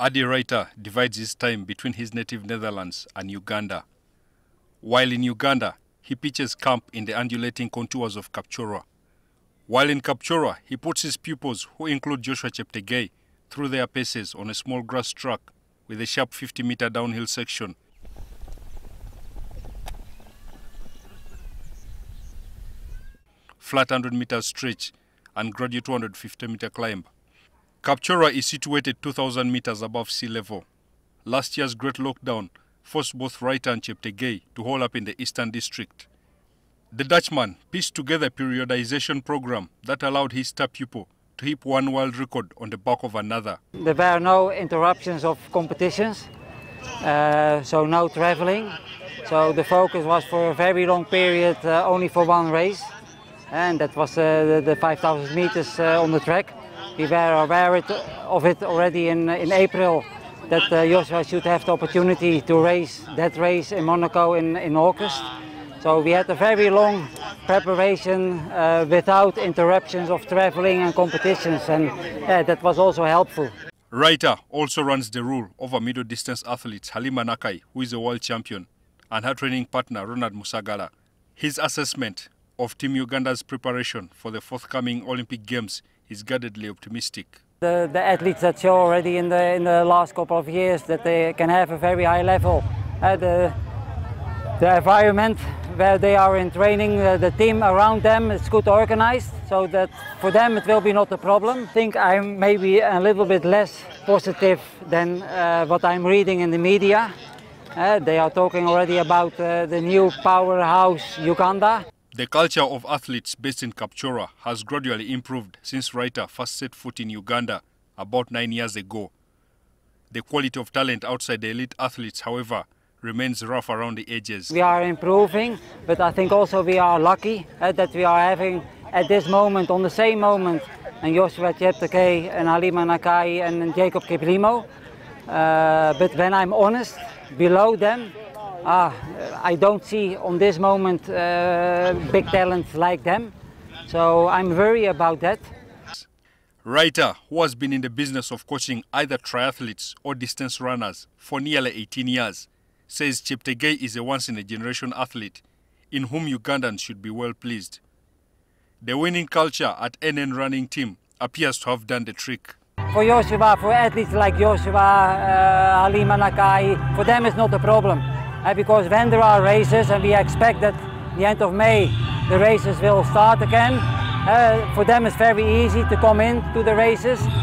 Ruiter divides his time between his native Netherlands and Uganda. While in Uganda, he pitches camp in the undulating contours of Kapchorwa. While in Kapchorwa, he puts his pupils, who include Joshua Cheptegei, through their paces on a small grass track with a sharp 50-meter downhill section. Flat 100-meter stretch and gradual 250-meter climb. Kapchorwa is situated 2,000 meters above sea level. Last year's great lockdown forced both Ruiter and Cheptegei to hole up in the Eastern District. The Dutchman pieced together a periodization program that allowed his star pupil to hit one world record on the back of another. There were no interruptions of competitions, so no traveling. So the focus was for a very long period only for one race, and that was the 5,000 meters on the track. We were aware of it already in April, that Joshua should have the opportunity to race that race in Monaco in August. So we had a very long preparation without interruptions of traveling and competitions, and that was also helpful. Ruiter also runs the rule over middle distance athletes Halimah Nakaayi, who is a world champion, and her training partner Ronald Musagala. His assessment of Team Uganda's preparation for the forthcoming Olympic Games is guardedly optimistic. The athletes that show already in the last couple of years that they can have a very high level. The environment where they are in training, the team around them is good organized, so that for them it will be not a problem. I think I'm maybe a little bit less positive than what I'm reading in the media. They are talking already about the new powerhouse Uganda. The culture of athletes based in Kapchorwa has gradually improved since Ruiter first set foot in Uganda about 9 years ago. The quality of talent outside the elite athletes, however, remains rough around the edges. We are improving, but I think also we are lucky that we are having at this moment, on the same moment, and Joshua Cheptegei and Halimah Nakaayi and Jacob Kiplimo. But when I'm honest, below them, I don't see on this moment big talent like them, so I'm worried about that. Ruiter, who has been in the business of coaching either triathletes or distance runners for nearly 18 years, says Cheptegei is a once-in-a-generation athlete in whom Ugandans should be well pleased. The winning culture at NN running team appears to have done the trick. For Joshua, for athletes like Joshua, Halimah Nakaayi, for them it's not a problem. Because when there are races, and we expect that at the end of May the races will start again, for them it's very easy to come in to the races.